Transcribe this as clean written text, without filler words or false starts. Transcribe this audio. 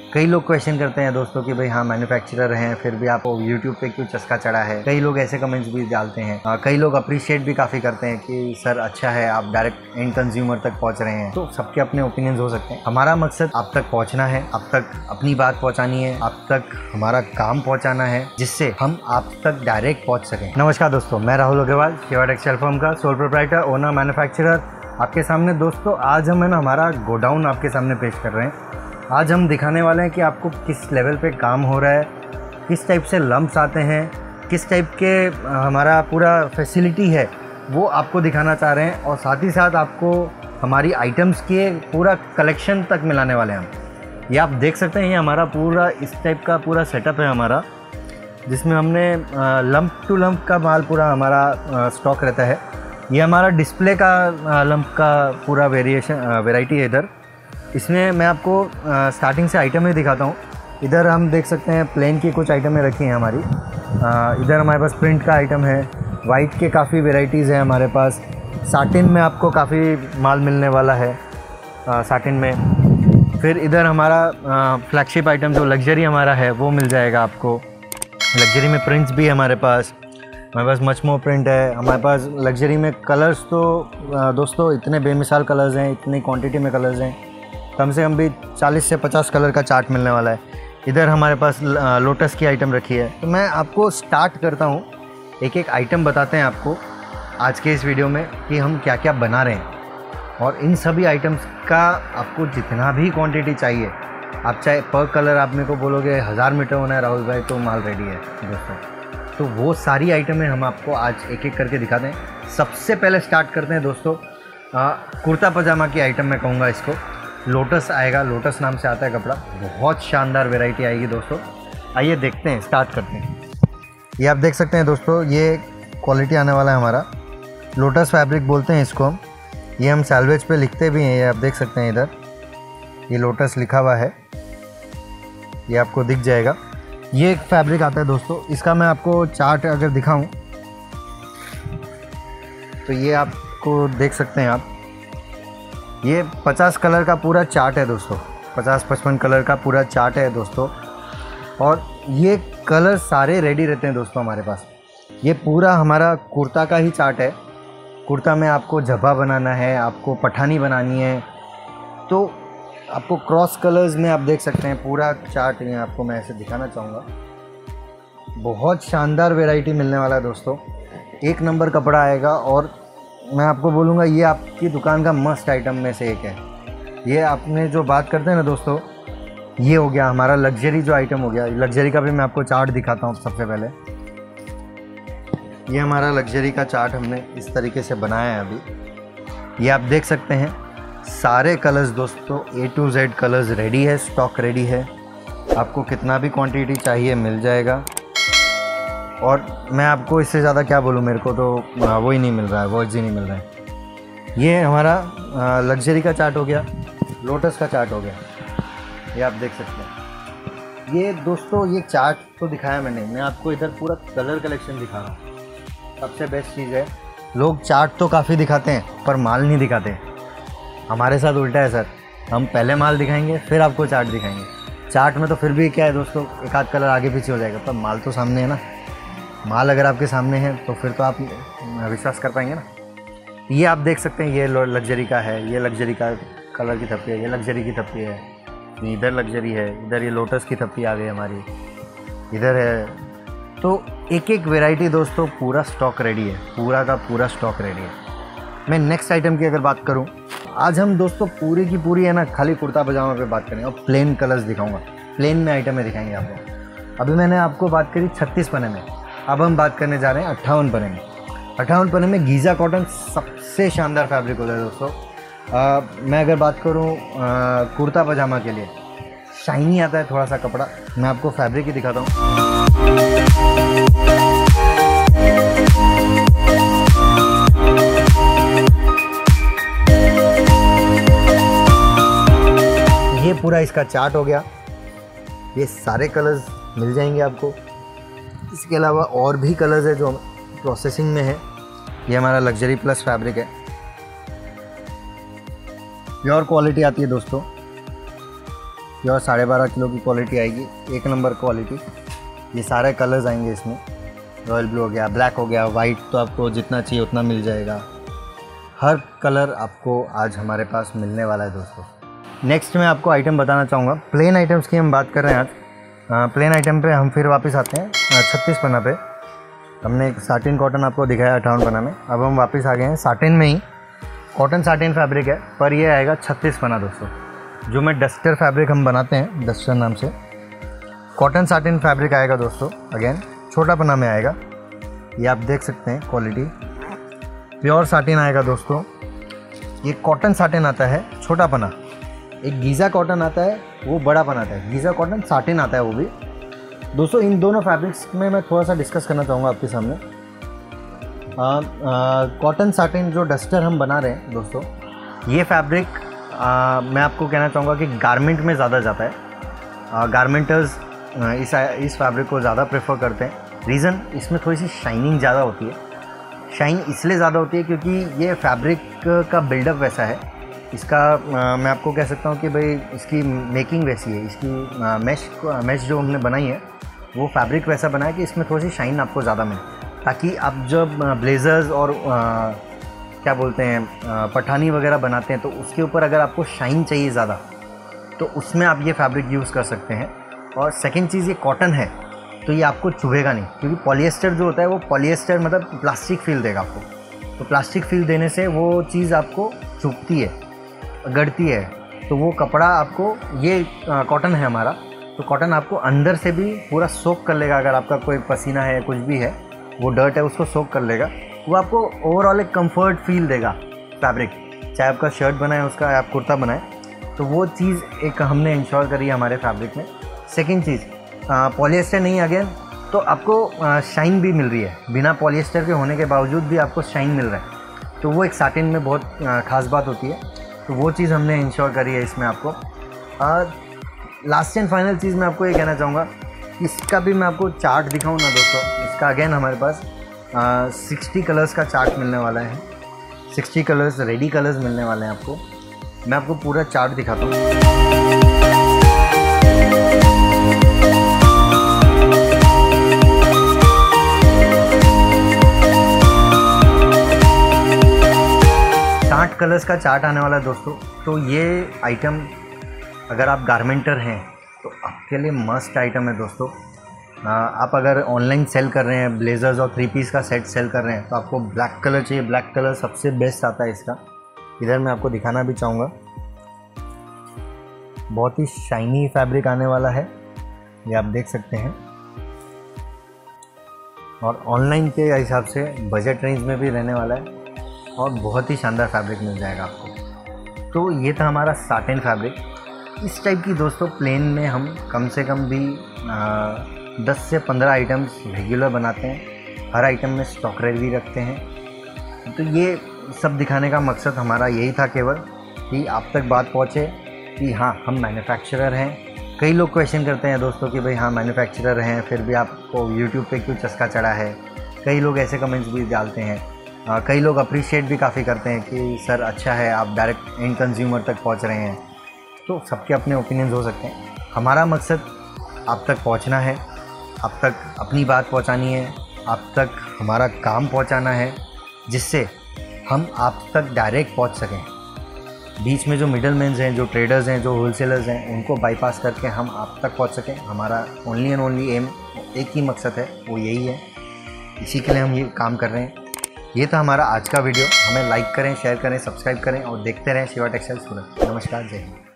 कई लोग क्वेश्चन करते हैं दोस्तों कि भाई हाँ मैन्युफैक्चरर हैं फिर भी आपको यूट्यूब पे क्यों चस्का चढ़ा है। कई लोग ऐसे कमेंट्स भी डालते हैं। कई लोग अप्रिशिएट भी काफ़ी करते हैं कि सर अच्छा है आप डायरेक्ट एंड कंज्यूमर तक पहुंच रहे हैं। तो सबके अपने ओपिनियंस हो सकते हैं। हमारा मकसद आप तक पहुंचना है, आप तक अपनी बात पहुंचानी है, आप तक हमारा काम पहुंचाना है जिससे हम आप तक डायरेक्ट पहुंच सकें। नमस्कार दोस्तों, मैं राहुल अग्रवाल, शिवा टेक्सटाइल फर्म का सोल प्रोप्राइटर, ओनर, मैन्युफैक्चरर आपके सामने। दोस्तों आज हम है ना हमारा गोडाउन आपके सामने पेश कर रहे हैं। आज हम दिखाने वाले हैं कि आपको किस लेवल पे काम हो रहा है, किस टाइप से लम्प्स आते हैं, किस टाइप के हमारा पूरा फैसिलिटी है वो आपको दिखाना चाह रहे हैं। और साथ ही साथ आपको हमारी आइटम्स के पूरा कलेक्शन तक मिलाने वाले हैं हम। ये आप देख सकते हैं, ये हमारा पूरा इस टाइप का पूरा सेटअप है हमारा, जिसमें हमने लम्प टू लम्प का माल पूरा हमारा स्टॉक रहता है। ये हमारा डिस्प्ले का लम्प का पूरा वेराइटी है। इधर इसमें मैं आपको स्टार्टिंग से आइटम ही दिखाता हूँ। इधर हम देख सकते हैं प्लेन की कुछ आइटमें रखी हैं हमारी। इधर हमारे पास प्रिंट का आइटम है, वाइट के काफ़ी वेराइटीज़ हैं हमारे पास। साटिन में आपको काफ़ी माल मिलने वाला है साटिन में। फिर इधर हमारा फ्लैगशिप आइटम जो लग्जरी हमारा है वो मिल जाएगा आपको। लग्जरी में प्रिंट्स भी है हमारे पास मच मोर प्रिंट है हमारे पास। लग्जरी में कलर्स तो दोस्तों इतने बेमिसाल कलर्स हैं, इतनी क्वांटिटी में कलर्स हैं, कम से कम भी 40 से 50 कलर का चार्ट मिलने वाला है। इधर हमारे पास लोटस की आइटम रखी है। तो मैं आपको स्टार्ट करता हूँ, एक एक आइटम बताते हैं आपको आज के इस वीडियो में कि हम क्या क्या बना रहे हैं। और इन सभी आइटम्स का आपको जितना भी क्वांटिटी चाहिए, आप चाहे पर कलर आप मेरे को बोलोगे 1000 मीटर होना है राहुल भाई तो माल रेडी है दोस्तों। तो वो सारी आइटमें हम आपको आज एक एक करके दिखाते हैं। सबसे पहले स्टार्ट करते हैं दोस्तों कुर्ता पजामा की आइटम मैं कहूँगा इसको। लोटस आएगा, लोटस नाम से आता है कपड़ा, बहुत शानदार वैरायटी आएगी दोस्तों। आइए देखते हैं, स्टार्ट करते हैं। ये आप देख सकते हैं दोस्तों, ये क्वालिटी आने वाला है हमारा। लोटस फैब्रिक बोलते हैं इसको हम। ये हम सैलवेज पे लिखते भी हैं, ये आप देख सकते हैं। इधर ये लोटस लिखा हुआ है, ये आपको दिख जाएगा। ये एक फैब्रिक आता है दोस्तों, इसका मैं आपको चार्ट अगर दिखाऊं तो ये आपको देख सकते हैं आप। ये 50 कलर का पूरा चार्ट है दोस्तों, 50-55 कलर का पूरा चार्ट है दोस्तों। और ये कलर सारे रेडी रहते हैं दोस्तों हमारे पास। ये पूरा हमारा कुर्ता का ही चार्ट है। कुर्ता में आपको झब्बा बनाना है, आपको पठानी बनानी है, तो आपको क्रॉस कलर्स में आप देख सकते हैं पूरा चार्ट। ये आपको मैं ऐसे दिखाना चाहूँगा। बहुत शानदार वैरायटी मिलने वाला है दोस्तों, एक नंबर कपड़ा आएगा। और मैं आपको बोलूँगा ये आपकी दुकान का मस्ट आइटम में से एक है। ये आपने जो बात करते हैं ना दोस्तों, ये हो गया हमारा लग्जरी जो आइटम हो गया। लग्जरी का भी मैं आपको चार्ट दिखाता हूँ सबसे पहले। ये हमारा लग्जरी का चार्ट हमने इस तरीके से बनाया है अभी। ये आप देख सकते हैं सारे कलर्स दोस्तों A to Z colours ready है, स्टॉक रेडी है। आपको कितना भी क्वांटिटी चाहिए मिल जाएगा। और मैं आपको इससे ज़्यादा क्या बोलूँ, मेरे को तो वो ही नहीं मिल रहा है, वर्ड्स ही नहीं मिल रहे हैं। ये हमारा लग्जरी का चार्ट हो गया, लोटस का चार्ट हो गया, ये आप देख सकते हैं। ये दोस्तों ये चार्ट तो दिखाया मैंने, मैं आपको इधर पूरा कलर कलेक्शन दिखा रहा हूँ। सबसे बेस्ट चीज़ है, लोग चार्ट तो काफ़ी दिखाते हैं पर माल नहीं दिखाते। हमारे साथ उल्टा है सर, हम पहले माल दिखाएंगे फिर आपको चार्ट दिखाएंगे। चार्ट में तो फिर भी क्या है दोस्तों, एक आध कलर आगे पीछे हो जाएगा, पर माल तो सामने है ना। माल अगर आपके सामने है तो फिर तो आप विश्वास कर पाएंगे ना। ये आप देख सकते हैं, ये लग्जरी का है, ये लग्जरी का कलर की थप्पी है, ये लग्जरी की थप्पी है, इधर लग्जरी है, इधर ये लोटस की थप्पी आ गई हमारी, इधर है। तो एक एक वैरायटी दोस्तों पूरा स्टॉक रेडी है, पूरा का पूरा स्टॉक रेडी है। मैं नेक्स्ट आइटम की अगर बात करूं, आज हम दोस्तों पूरी की पूरी है ना खाली कुर्ता पजामा पे बात करेंगे और प्लेन कलर्स दिखाऊंगा, प्लेन में आइटमें दिखाएंगे आपको। अभी मैंने आपको बात करी 36 पन्ने में, अब हम बात करने जा रहे हैं 58 पन्ने में। 58 पन्ने में गीज़ा कॉटन सबसे शानदार फैब्रिक होता है दोस्तों। मैं अगर बात करूं कुर्ता पजामा के लिए, शाइनी आता है थोड़ा सा कपड़ा। मैं आपको फैब्रिक ही दिखाता हूँ। ये पूरा इसका चार्ट हो गया, ये सारे कलर्स मिल जाएंगे आपको। इसके अलावा और भी कलर्स है जो प्रोसेसिंग में है। ये हमारा लग्जरी प्लस फैब्रिक है, प्योर क्वालिटी आती है दोस्तों। प्योर 12.5 किलो की क्वालिटी आएगी, एक नंबर क्वालिटी। ये सारे कलर्स आएंगे इसमें, रॉयल ब्लू हो गया, ब्लैक हो गया, वाइट तो आपको जितना चाहिए उतना मिल जाएगा। हर कलर आपको आज हमारे पास मिलने वाला है दोस्तों। नेक्स्ट मैं आपको आइटम बताना चाहूँगा, प्लेन आइटम्स की हम बात कर रहे हैं आज। प्लेन आइटम पे हम फिर वापस आते हैं 36 पन्ना पे। हमने एक साटिन कॉटन आपको दिखाया 58 पन्ना में, अब हम वापस आ गए हैं साटिन में ही। कॉटन साटिन फैब्रिक है, पर ये आएगा 36 पन्ना दोस्तों। जो मैं डस्टर फैब्रिक हम बनाते हैं, डस्टर नाम से कॉटन साटिन फैब्रिक आएगा दोस्तों। अगेन छोटा पन्ना में आएगा, ये आप देख सकते हैं क्वालिटी। प्योर साटिन आएगा दोस्तों। ये कॉटन साटिन आता है छोटा पन्ना, एक गीज़ा कॉटन आता है वो बड़ा पन्ना आता है, गीज़ा कॉटन साटिन आता है वो भी दोस्तों। इन दोनों फैब्रिक्स में मैं थोड़ा सा डिस्कस करना चाहूँगा आपके सामने। कॉटन साटिन जो डस्टर हम बना रहे हैं दोस्तों, ये फैब्रिक मैं आपको कहना चाहूँगा कि गारमेंट में ज़्यादा जाता है। गारमेंटर्स इस फैब्रिक को ज़्यादा प्रेफर करते हैं। रीज़न, इसमें थोड़ी सी शाइनिंग ज़्यादा होती है। शाइन इसलिए ज़्यादा होती है क्योंकि ये फैब्रिक का बिल्डअप वैसा है इसका। मैं आपको कह सकता हूँ कि भाई इसकी मेकिंग वैसी है, इसकी मैश जो हमने बनाई है वो फैब्रिक वैसा बना है कि इसमें थोड़ी सी शाइन आपको ज़्यादा मिले, ताकि आप जब ब्लेज़र्स और क्या बोलते हैं पठानी वगैरह बनाते हैं तो उसके ऊपर अगर आपको शाइन चाहिए ज़्यादा तो उसमें आप ये फैब्रिक यूज़ कर सकते हैं। और सेकेंड चीज़, ये कॉटन है तो ये आपको चुभेगा नहीं, क्योंकि पॉलिएस्टर जो होता है वो पॉलिएस्टर मतलब प्लास्टिक फील देगा आपको। तो प्लास्टिक फील देने से वो चीज़ आपको चुभती है, गड़ती है। तो वो कपड़ा आपको, ये कॉटन है हमारा, तो कॉटन आपको अंदर से भी पूरा सोक कर लेगा। अगर आपका कोई पसीना है, कुछ भी है, वो डर्ट है, उसको सोक कर लेगा। वो आपको ओवरऑल एक कंफर्ट फील देगा फैब्रिक, चाहे आपका शर्ट बनाए उसका, आप कुर्ता बनाए, तो वो चीज़ एक हमने इंश्योर करी है हमारे फैब्रिक में। सेकेंड चीज़, पॉलिएस्टर नहीं अगेन, तो आपको शाइन भी मिल रही है, बिना पॉलिएस्टर के होने के बावजूद भी आपको शाइन मिल रहा है। तो वो एक साटिन में बहुत ख़ास बात होती है, तो वो चीज़ हमने इंश्योर करी है इसमें आपको। लास्ट एंड फाइनल चीज़ मैं आपको ये कहना चाहूँगा, इसका भी मैं आपको चार्ट दिखाऊँ ना दोस्तों। इसका अगेन हमारे पास 60 कलर्स का चार्ट मिलने वाला है, 60 कलर्स रेडी कलर्स मिलने वाले हैं आपको। मैं आपको पूरा चार्ट दिखाता हूँ। कलर्स का चार्ट आने वाला है दोस्तों। तो ये आइटम अगर आप गारमेंटर हैं तो आपके लिए मस्ट आइटम है दोस्तों। आप अगर ऑनलाइन सेल कर रहे हैं, ब्लेजर्स और 3 पीस का सेट सेल कर रहे हैं, तो आपको ब्लैक कलर चाहिए। ब्लैक कलर सबसे बेस्ट आता है इसका। इधर मैं आपको दिखाना भी चाहूँगा, बहुत ही शाइनी फैब्रिक आने वाला है, ये आप देख सकते हैं। और ऑनलाइन के हिसाब से बजट रेंज में भी रहने वाला है और बहुत ही शानदार फैब्रिक मिल जाएगा आपको। तो ये था हमारा साटिन फैब्रिक। इस टाइप की दोस्तों प्लेन में हम कम से कम भी 10 से 15 आइटम्स रेगुलर बनाते हैं। हर आइटम में स्टॉक रेडी रखते हैं। तो ये सब दिखाने का मकसद हमारा यही था केवल, कि आप तक बात पहुँचे कि हाँ हम मैन्युफैक्चरर हैं। कई लोग क्वेश्चन करते हैं दोस्तों कि भाई हाँ मैन्युफैक्चरर हैं फिर भी आपको यूट्यूब पे क्यों चस्का चढ़ा है। कई लोग ऐसे कमेंट्स भी डालते हैं। कई लोग अप्रिशिएट भी काफ़ी करते हैं कि सर अच्छा है आप डायरेक्ट एंड कंज्यूमर तक पहुंच रहे हैं। तो सबके अपने ओपिनियंस हो सकते हैं। हमारा मकसद आप तक पहुंचना है, आप तक अपनी बात पहुंचानी है, आप तक हमारा काम पहुंचाना है, जिससे हम आप तक डायरेक्ट पहुंच सकें। बीच में जो मिडल मैन्स हैं, जो ट्रेडर्स हैं, जो होलसेलर्स हैं, उनको बाईपास करके हम आप तक पहुंच सकें। हमारा ओनली एंड ओनली एम, एक ही मकसद है, वो यही है। इसी के लिए हम ये काम कर रहे हैं। ये था हमारा आज का वीडियो। हमें लाइक करें, शेयर करें, सब्सक्राइब करें और देखते रहें शिवा टेक्सटाइल सूरत। नमस्कार, जय हिंद।